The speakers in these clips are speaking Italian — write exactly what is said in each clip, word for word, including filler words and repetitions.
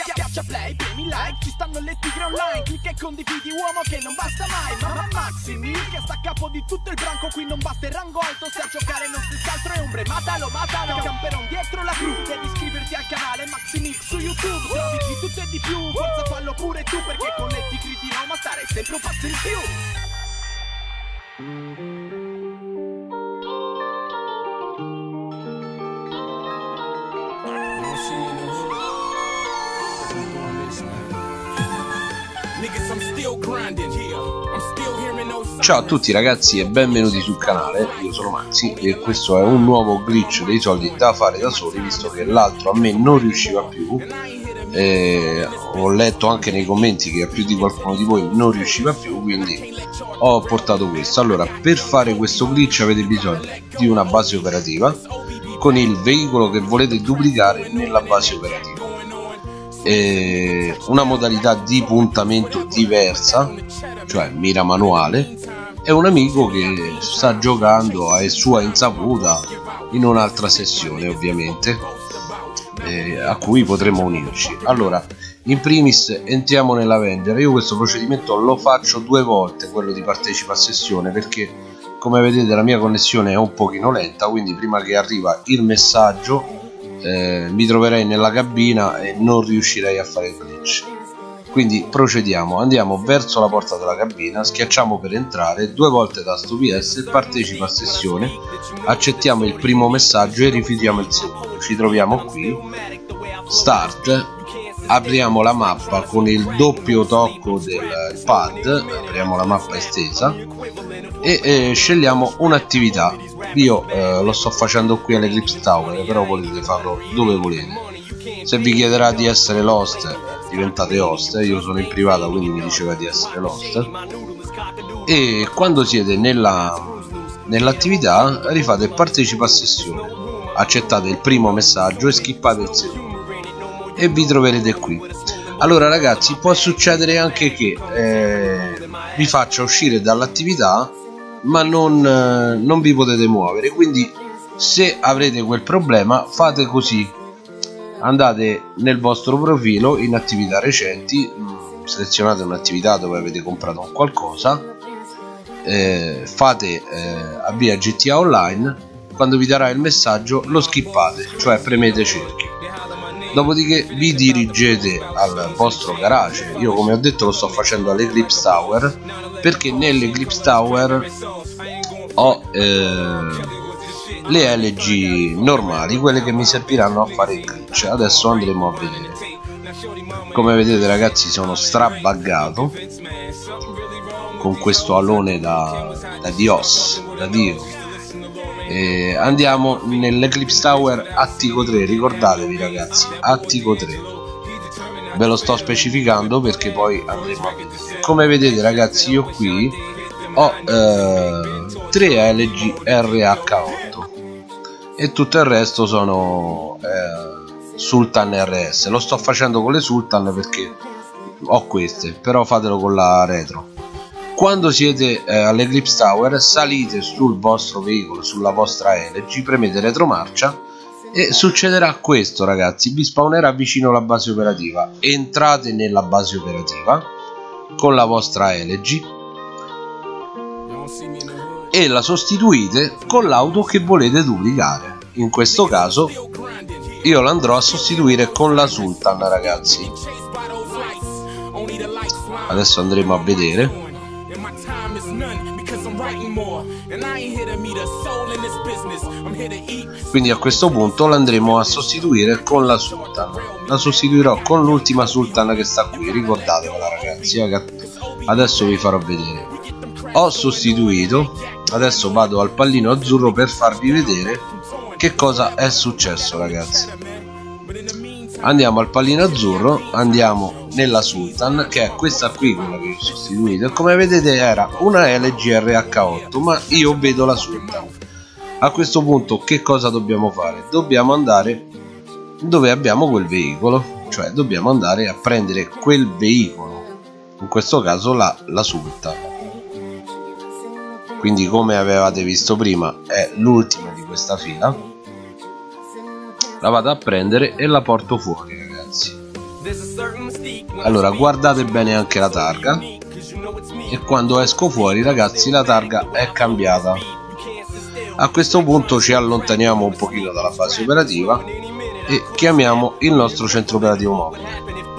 Schiaccia play, premi like, ci stanno le tigre online. Clicca e condividi, uomo che non basta mai. Ma Maximil che sta a capo di tutto il branco. Qui non basta il rango alto, se a giocare non si scaltro e ombre. Matalo, matalo, camperon dietro la cru. Devi iscriverti al canale Maximil su YouTube. Trovi di tutto e di più, forza fallo pure tu. Perché con le tigre di Roma stare sempre un passo in più. Ciao a tutti ragazzi e benvenuti sul canale, io sono Maxi e questo è un nuovo glitch dei soldi da fare da soli, visto che l'altro a me non riusciva più. E ho letto anche nei commenti che a più di qualcuno di voi non riusciva più, quindi ho portato questo. Allora, per fare questo glitch avete bisogno di una base operativa con il veicolo che volete duplicare nella base operativa, e una modalità di puntamento diversa, cioè mira manuale, e un amico che sta giocando a sua insaputa in un'altra sessione, ovviamente, eh, a cui potremo unirci. Allora, in primis entriamo nell'Avenger. Io questo procedimento lo faccio due volte, quello di partecipa a sessione, perché come vedete la mia connessione è un pochino lenta, quindi prima che arriva il messaggio eh, mi troverei nella cabina e non riuscirei a fare il glitch. Quindi procediamo, andiamo verso la porta della cabina, schiacciamo per entrare, due volte tasto P S, partecipa a sessione, accettiamo il primo messaggio e rifiutiamo il secondo. Ci troviamo qui, start, apriamo la mappa con il doppio tocco del pad, apriamo la mappa estesa e eh, scegliamo un'attività. Io eh, lo sto facendo qui all'Eclipse Tower, però potete farlo dove volete. Se vi chiederà di essere l'host, diventate host. Io sono in privata, quindi mi diceva di essere l'host. E quando siete nella nell'attività rifate partecipa a sessione, accettate il primo messaggio e skippate il secondo e vi troverete qui. Allora ragazzi, può succedere anche che eh, vi faccia uscire dall'attività ma non, eh, non vi potete muovere, quindi se avrete quel problema fate così: andate nel vostro profilo in attività recenti, mh, selezionate un'attività dove avete comprato un qualcosa, eh, fate eh, avvia G T A Online, quando vi darà il messaggio lo skippate, cioè premete cerchio, dopodiché vi dirigete al vostro garage. Io come ho detto lo sto facendo all'Eclipse Tower, perché nell'Eclipse Tower ho eh, le L G normali, quelle che mi serviranno a fare il glitch. Adesso andremo a vedere. Come vedete ragazzi, sono strabaggato con questo alone da, da Dios, da Dio. E andiamo nell'Eclipse Tower Attico tre, ricordatevi ragazzi, Attico tre, ve lo sto specificando perché poi andremo a vedere. Come vedete ragazzi, io qui ho eh, tre L G R H otto e tutto il resto sono eh, Sultan R S. Lo sto facendo con le Sultan perché ho queste, però fatelo con la retro. Quando siete eh, all'Eclipse Tower salite sul vostro veicolo, sulla vostra L G, premete retromarcia e succederà questo ragazzi: vi spawnerà vicino alla base operativa. Entrate nella base operativa con la vostra L G e la sostituite con l'auto che volete duplicare. In questo caso io l'andrò a sostituire con la Sultan ragazzi. Adesso andremo a vedere. Quindi a questo punto l'andremo a sostituire con la Sultan. La sostituirò con l'ultima Sultan che sta qui, ricordatevela ragazzi. Adesso vi farò vedere. Ho sostituito, adesso vado al pallino azzurro per farvi vedere che cosa è successo ragazzi. Andiamo al pallino azzurro, andiamo nella Sultan, che è questa qui, quella che ho sostituito, e come vedete era una L G R H otto, ma io vedo la Sultan. A questo punto che cosa dobbiamo fare? Dobbiamo andare dove abbiamo quel veicolo, cioè dobbiamo andare a prendere quel veicolo, in questo caso la, la Sultan. Quindi come avevate visto prima è l'ultima di questa fila, la vado a prendere e la porto fuori ragazzi. Allora guardate bene anche la targa, e quando esco fuori, ragazzi, la targa è cambiata. A questo punto ci allontaniamo un pochino dalla base operativa e chiamiamo il nostro centro operativo mobile.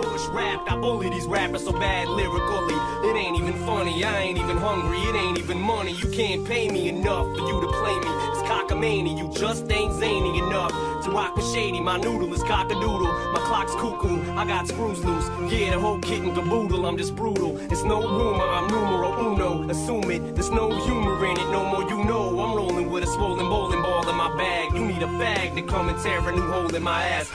You just ain't zany enough to rock with shady. My noodle is cock-a-doodle, my clock's cuckoo, I got screws loose. Yeah, the whole kit and caboodle, I'm just brutal. It's no rumor, I'm numero uno. Assume it, there's no humor in it, no more you know. I'm rolling with a swollen bowling ball in my bag. You need a fag to come and tear a new hole in my ass.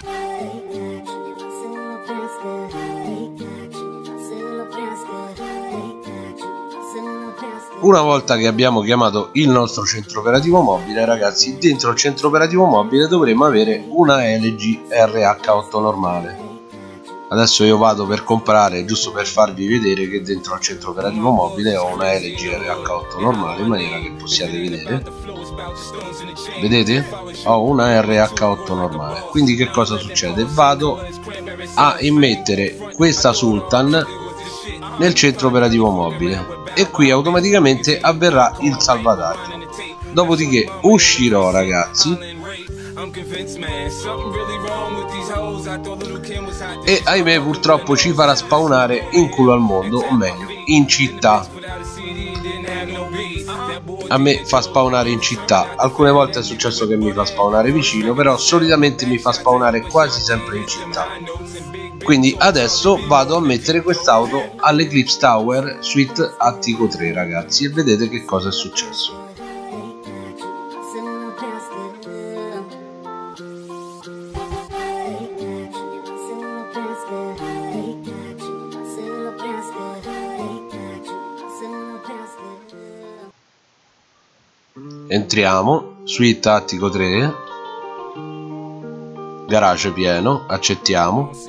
Una volta che abbiamo chiamato il nostro centro operativo mobile, ragazzi, dentro il centro operativo mobile dovremo avere una L G R H otto normale. Adesso io vado per comprare, giusto per farvi vedere che dentro al centro operativo mobile ho una L G R H otto normale, in maniera che possiate vedere. Vedete? Ho una R H otto normale. Quindi che cosa succede? Vado a immettere questa Sultan nel centro operativo mobile e qui automaticamente avverrà il salvataggio. Dopodiché uscirò, ragazzi, e ahimè purtroppo ci farà spawnare in culo al mondo, o meglio in città. A me fa spawnare in città, alcune volte è successo che mi fa spawnare vicino, però solitamente mi fa spawnare quasi sempre in città. Quindi adesso vado a mettere quest'auto all'Eclipse Tower Suite Attico tre, ragazzi, e vedete che cosa è successo. Entriamo, Suite Attico tre, garage pieno, accettiamo.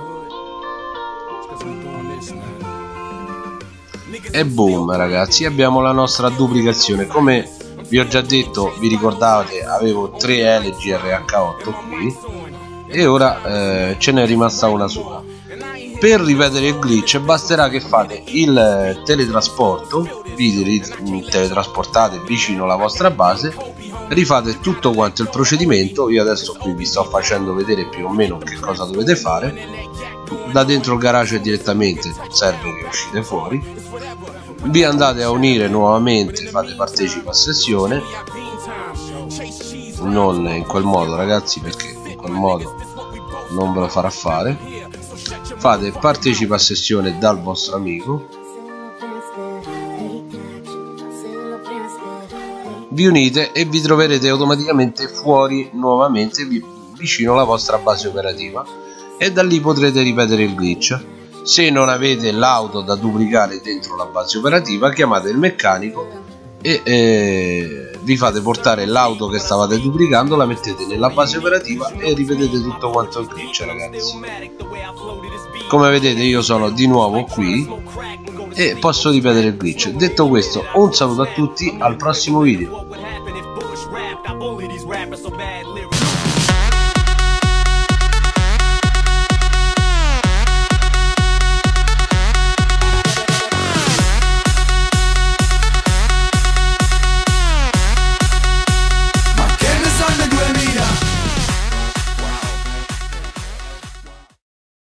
E boom, ragazzi, abbiamo la nostra duplicazione. Come vi ho già detto, vi ricordate, avevo tre L G R H otto qui e ora eh, ce n'è rimasta una sola. Per ripetere il glitch basterà che fate il teletrasporto, vi teletrasportate vicino alla vostra base, rifate tutto quanto il procedimento. Io adesso qui vi sto facendo vedere più o meno che cosa dovete fare. Da dentro il garage direttamente serve che uscite fuori, vi andate a unire nuovamente, fate partecipa a sessione, non in quel modo, ragazzi, perché in quel modo non ve lo farà fare. Fate partecipa a sessione dal vostro amico, vi unite e vi troverete automaticamente fuori nuovamente vicino alla vostra base operativa, e da lì potrete ripetere il glitch. Se non avete l'auto da duplicare dentro la base operativa, chiamate il meccanico e eh, vi fate portare l'auto che stavate duplicando, la mettete nella base operativa e ripetete tutto quanto il glitch, ragazzi. Come vedete io sono di nuovo qui e posso ripetere il glitch. Detto questo, un saluto a tutti, al prossimo video.